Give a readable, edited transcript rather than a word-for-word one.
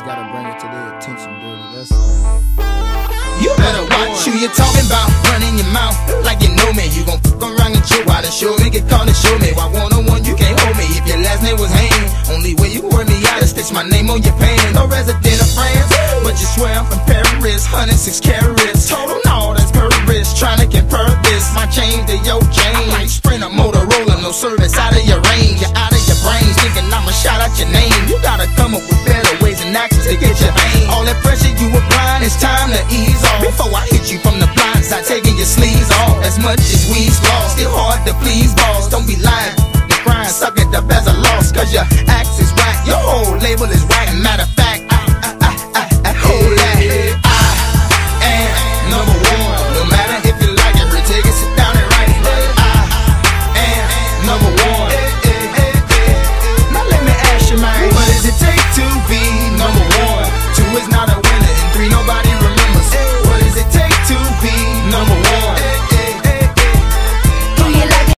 gotta bring it to their attention, dirty. That's all. You better watch who you talking about, running your mouth like you know me. You gon' fuck around and chill out and show me, get caught and show me. Why one-on-one you can't hold me if your last name was Haynes? Only way you can work me out is stitch my name on your pants. No resident of France, but you swear I'm from Paris. 106 carats, total no, that's Paris. Trying to compare this, my chain to your chain. Like sprint a Motorola, no service out of your range. You're out of your brains, thinking I'ma shout out your name. You gotta come up with better ways and actions to get your aim. All that pressure you applying, it's time to ease off. Before I hit you from the blind side, taking your sleeves off. As much as we's lost, still hard to please boss. Don't be lying, the grind, suck it up as a loss. Cause your axe is whack, your whole label is whack. Matter of fact, hold that. I am number one. No matter if you like it, take it, sit down and write it. I am number one.